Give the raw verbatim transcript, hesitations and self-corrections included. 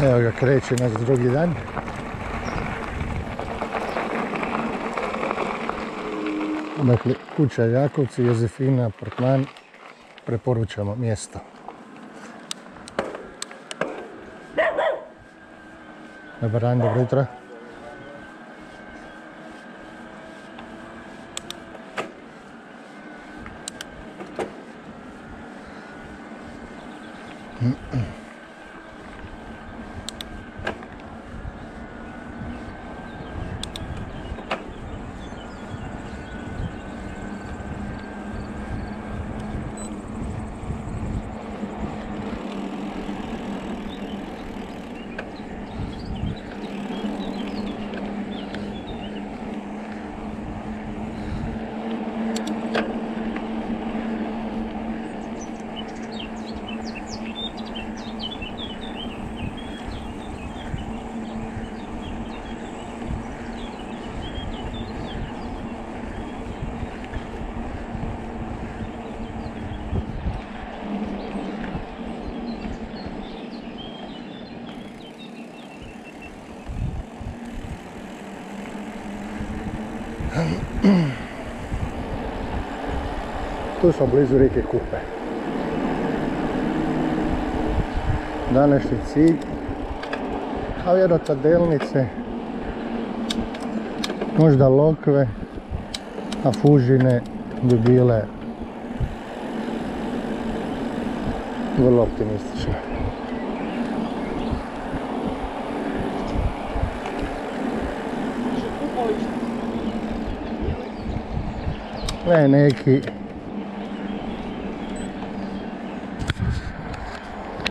Evo ga, kreće naš drugi dan. Dakle, kuća Jakovci, Jozefina, apartman, preporučamo mjesto. Dobar dan, dobro jutro. Tu smo blizu rijeke Kupe. Današnji cilj, a vjerojatno Delnice, možda Lokve, a Fužine bi bile vrlo optimistične. Ne, neki